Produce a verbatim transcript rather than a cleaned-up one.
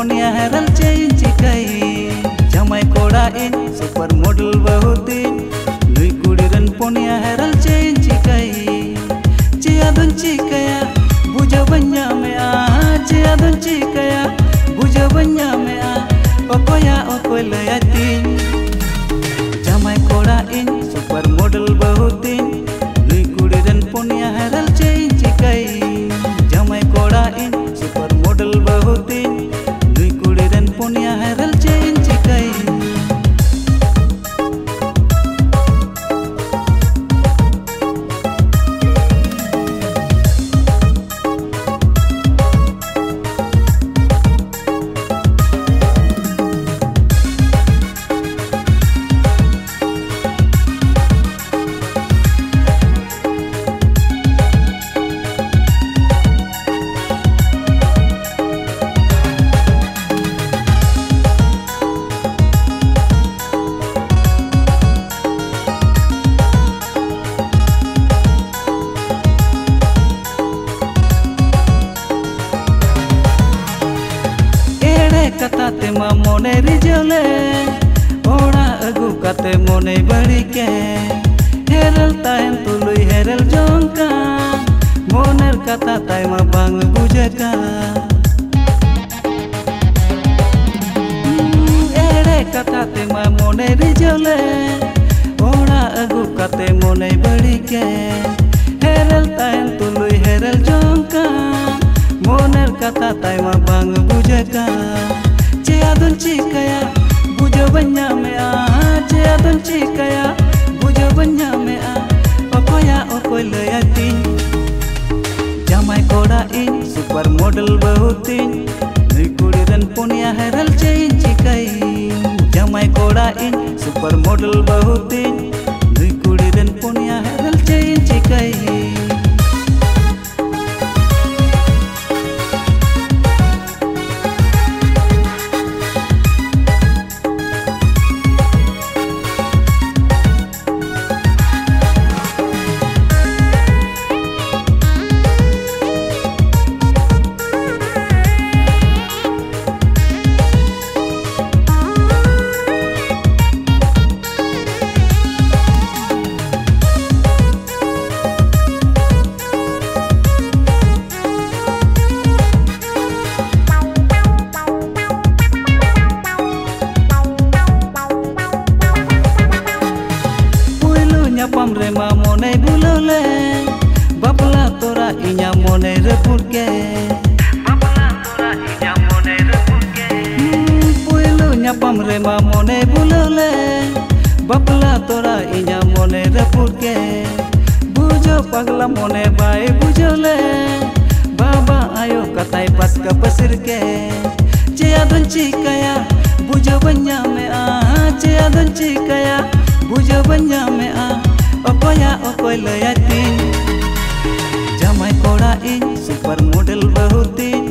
पुनिया हेरल चेन चिकाई जमाई कोड़ा इन सुपर मॉडल बहुतीन नुई कुड़ीरन पुनिया हेरल चेन चिकाई चिया दुन चिकाया बुझो बन्या में आ चिया दुन चिकाया बुझो बन्या में आ ओकोया ओकोय लयातीन जमाई कोड़ा इन सुपर मॉडल बहुतीन नुई कुड़ीरन पुनिया हेरल चेन चिकाई जमाई कोड़ा इन सुपर मॉडल बहुतीन नुई कुड़ीरन पुनिया हेरल चेन चिकाई कथा ते मा मोने रिजले ओड़ा अगु कते मोने बड़ी के हेरल तायन तुलुई हेरल जोंका मोनेर कथा ताय मा बांग बुझका एड़े कथा ते मा मोने रिजले ओड़ा अगु कते मोने बड़ी के हेरल तायन तुलुई हेरल जोंका मोनेर कथा ताय मा बांग बुझका चियादुन चिकाया बुझो बन्या में आ चियादुन चिकाया बुझो बन्या में आ ओकोया ओकोय लयातीन जमाई कोड़ा इन सुपर मॉडल बहुतीन नुई कुड़ीरन पुनिया हेरल चेन चिकाई जमाई कोड़ा इन सुपर मॉडल बहुतीन नुई कुड़ीरन पुनिया हेरल चेन चिकाई nyapam re ma mone bulole bapla tora inya mone repur ke bapla tora inya mone repur ke puilu nyapam re ma mone bulole bapla tora inya mone repur ke bujo pagla mone bai bujole baba ayo katai pas ka pasir ke ciya dun cikaya bujo banya me a ciya dun cikaya bujo banya me a ओकोया ओकोय लयातीन जमाई कोड़ा इन super model बहुतीन